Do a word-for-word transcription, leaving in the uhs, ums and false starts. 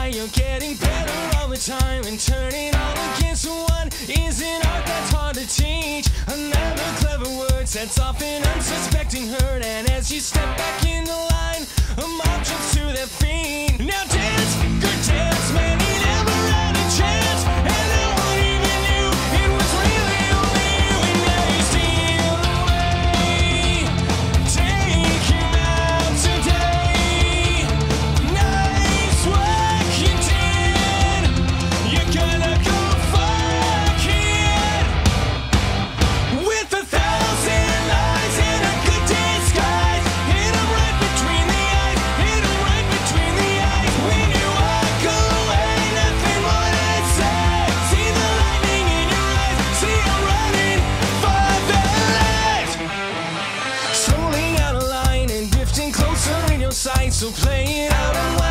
try, you're getting better all the time, and turning all against one is an art that's hard to teach. Another clever word sets off an unsuspecting hurt, and as you step back in the line, a mob jumps to their feet. Now dance, good dance, man, he never had a chance, and no one even knew it was really only you, and now you steal away. Take him out today. Nice work you did. You're gonna go far, kid. With a thousand lies and a good disguise, hit 'em right between the eyes, hit 'em right between the eyes. When you walk away, nothing more to say. See the lightning in your eyes, see 'em running for the light. Strolling out of line and drifting closer in your sight, so play it out and